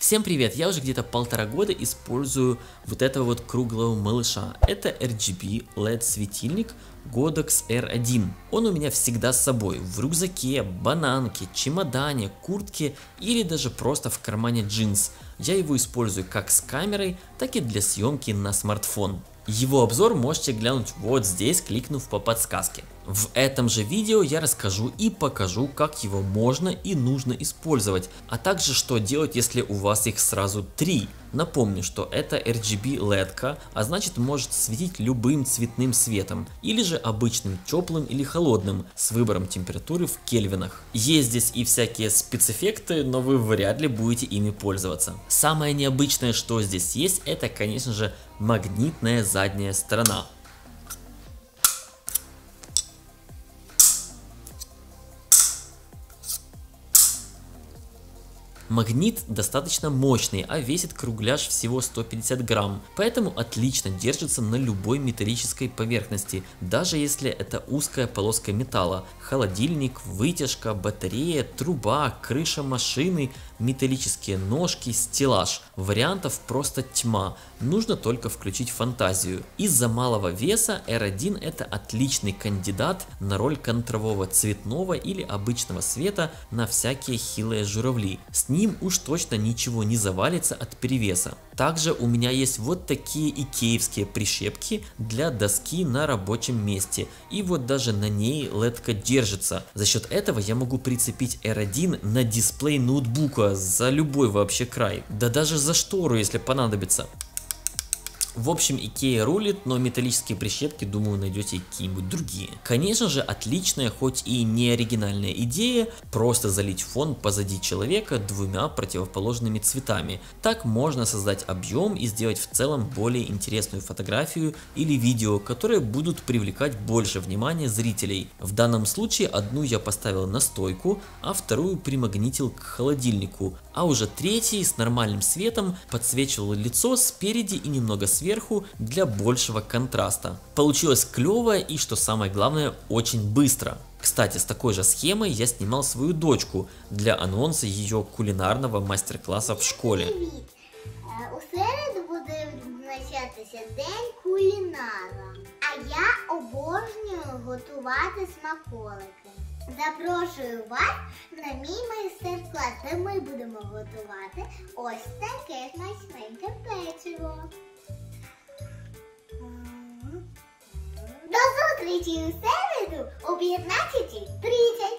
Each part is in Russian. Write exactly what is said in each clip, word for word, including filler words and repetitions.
Всем привет! Я уже где-то полтора года использую вот этого вот круглого малыша. Это эр джи би эл и ди светильник Godox эр один. Он у меня всегда с собой, в рюкзаке, бананке, чемодане, куртке или даже просто в кармане джинс. Я его использую как с камерой, так и для съемки на смартфон. Его обзор можете глянуть вот здесь, кликнув по подсказке. В этом же видео я расскажу и покажу, как его можно и нужно использовать, а также что делать, если у вас их сразу три. Напомню, что это эр джи би эл и ди-ка, а значит может светить любым цветным светом, или же обычным теплым или холодным, с выбором температуры в кельвинах. Есть здесь и всякие спецэффекты, но вы вряд ли будете ими пользоваться. Самое необычное, что здесь есть, это, конечно же, магнитная задняя сторона. Магнит достаточно мощный, а весит кругляш всего сто пятьдесят грамм, поэтому отлично держится на любой металлической поверхности, даже если это узкая полоска металла, холодильник, вытяжка, батарея, труба, крыша машины, металлические ножки, стеллаж. Вариантов просто тьма, нужно только включить фантазию. Из-за малого веса эр один это отличный кандидат на роль контрового цветного или обычного света на всякие хилые журавли. С ним уж точно ничего не завалится от перевеса. Также у меня есть вот такие икеевские прищепки для доски на рабочем месте, и вот даже на ней эл и ди-ка держится. За счет этого я могу прицепить эр один на дисплей ноутбука за любой вообще край, да даже за штору, если понадобится. В общем, Икея рулит, но металлические прищепки, думаю, найдете какие-нибудь другие. Конечно же, отличная, хоть и не оригинальная идея, просто залить фон позади человека двумя противоположными цветами. Так можно создать объем и сделать в целом более интересную фотографию или видео, которые будут привлекать больше внимания зрителей. В данном случае одну я поставил на стойку, а вторую примагнитил к холодильнику, а уже третий с нормальным светом подсвечивал лицо спереди и немного сверху. сверху для большего контраста. Получилось клево и, что самое главное, очень быстро. Кстати, с такой же схемой я снимал свою дочку для анонса ее кулинарного мастер-класса в школе. Привіт! У середу буде відзначатися День кулінара, а я обожнюю готувати смаколики. Запрошую вас на мій майстер-клас, де ми будемо готувати ось таке смачненьке печиво. До зустрічі у середу о пятнадцать тридцать.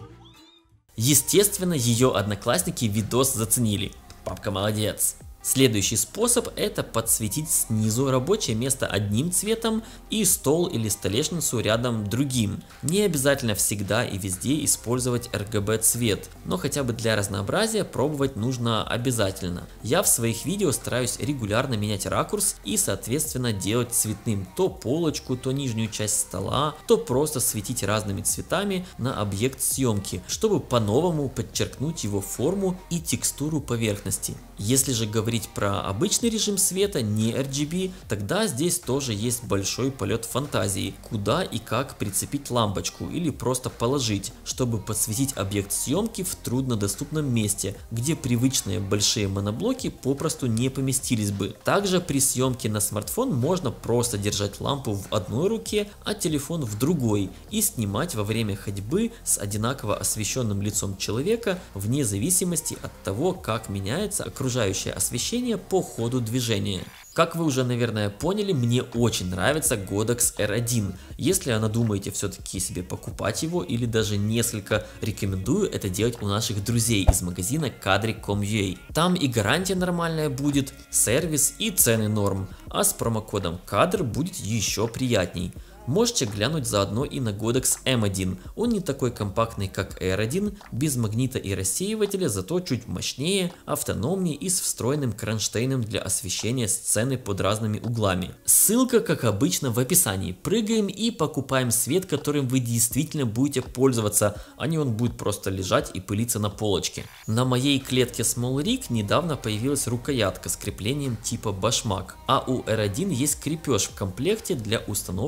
Естественно, ее одноклассники видос заценили. Папка молодец. Следующий способ — это подсветить снизу рабочее место одним цветом и стол или столешницу рядом другим. Не обязательно всегда и везде использовать эр гэ бэ цвет, но хотя бы для разнообразия пробовать нужно обязательно. Я в своих видео стараюсь регулярно менять ракурс и соответственно делать цветным то полочку, то нижнюю часть стола, то просто светить разными цветами на объект съемки, чтобы по-новому подчеркнуть его форму и текстуру поверхности. Если же говорить про обычный режим света, не эр джи би, тогда здесь тоже есть большой полет фантазии, куда и как прицепить лампочку или просто положить, чтобы подсветить объект съемки в труднодоступном месте, где привычные большие моноблоки попросту не поместились бы. Также при съемке на смартфон можно просто держать лампу в одной руке, а телефон в другой и снимать во время ходьбы с одинаково освещенным лицом человека вне зависимости от того, как меняется окружающее освещение по ходу движения. Как вы уже, наверное, поняли, мне очень нравится Godox эр один. Если надумаете все-таки себе покупать его или даже несколько, рекомендую это делать у наших друзей из магазина кадрик точка ком точка ю а. Там и гарантия нормальная будет, сервис и цены норм, а с промокодом кадр будет еще приятней. Можете глянуть заодно и на Godox эм один, он не такой компактный как эр один, без магнита и рассеивателя, зато чуть мощнее, автономнее и с встроенным кронштейном для освещения сцены под разными углами. Ссылка, как обычно, в описании. Прыгаем и покупаем свет, которым вы действительно будете пользоваться, а не он будет просто лежать и пылиться на полочке. На моей клетке Small Rig недавно появилась рукоятка с креплением типа башмак, а у эр один есть крепеж в комплекте для установки как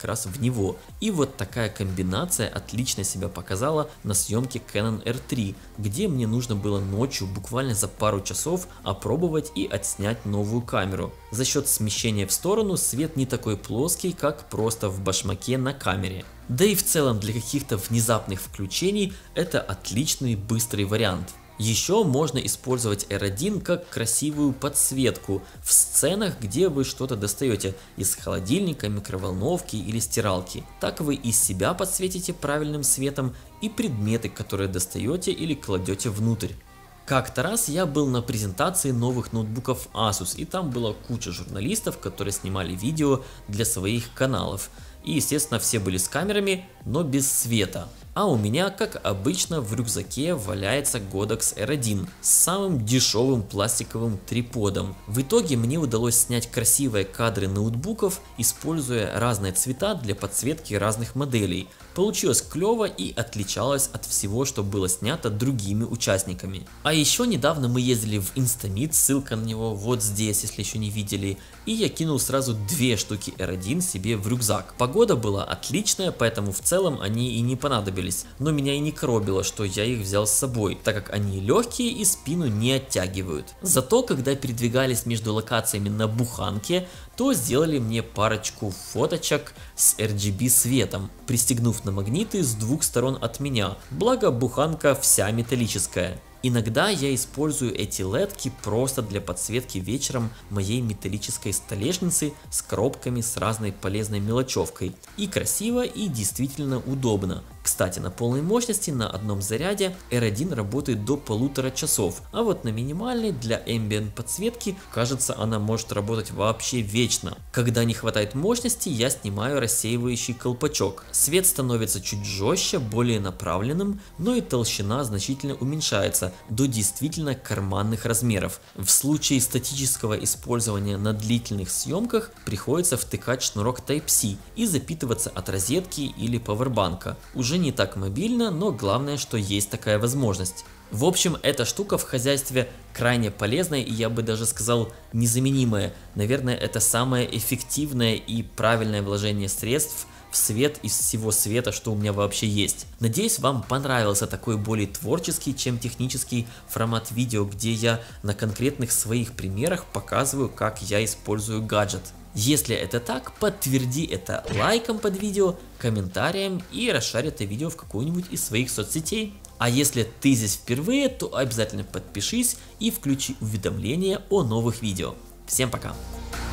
раз в него. И вот такая комбинация отлично себя показала на съемке Canon эр три, где мне нужно было ночью буквально за пару часов опробовать и отснять новую камеру. За счет смещения в сторону свет не такой плоский, как просто в башмаке на камере. Да и в целом для каких-то внезапных включений это отличный быстрый вариант. Еще можно использовать эр один как красивую подсветку в сценах, где вы что-то достаете из холодильника, микроволновки или стиралки. Так вы и себя подсветите правильным светом, и предметы, которые достаете или кладете внутрь. Как-то раз я был на презентации новых ноутбуков Asus, и там была куча журналистов, которые снимали видео для своих каналов. И естественно все были с камерами, но без света. А у меня, как обычно, в рюкзаке валяется Godox эр один с самым дешевым пластиковым триподом. В итоге мне удалось снять красивые кадры ноутбуков, используя разные цвета для подсветки разных моделей. Получилось клево и отличалось от всего, что было снято другими участниками. А еще недавно мы ездили в Instameet, ссылка на него вот здесь, если еще не видели. И я кинул сразу две штуки эр один себе в рюкзак. Погода была отличная, поэтому в целом они и не понадобились. Но меня и не коробило, что я их взял с собой, так как они легкие и спину не оттягивают. Зато, когда передвигались между локациями на буханке, то сделали мне парочку фоточек с эр джи би светом, пристегнув на магниты с двух сторон от меня, благо буханка вся металлическая. Иногда я использую эти ледки просто для подсветки вечером моей металлической столешницы с коробками с разной полезной мелочевкой. И красиво, и действительно удобно. Кстати, на полной мощности на одном заряде эр один работает до полутора часов, а вот на минимальной для ambient подсветки, кажется, она может работать вообще вечно. Когда не хватает мощности, я снимаю рассеивающий колпачок. Свет становится чуть жестче, более направленным, но и толщина значительно уменьшается до действительно карманных размеров. В случае статического использования на длительных съемках приходится втыкать шнурок тайп си и запитываться от розетки или пауэрбанка. Уже не так мобильно, но главное, что есть такая возможность. В общем, эта штука в хозяйстве крайне полезная и, я бы даже сказал, незаменимая. Наверное, это самое эффективное и правильное вложение средств в свет из всего света, что у меня вообще есть. Надеюсь, вам понравился такой более творческий, чем технический формат видео, где я на конкретных своих примерах показываю, как я использую гаджет. Если это так, подтверди это лайком под видео, комментарием и расшарь это видео в какую-нибудь из своих соцсетей. А если ты здесь впервые, то обязательно подпишись и включи уведомления о новых видео. Всем пока!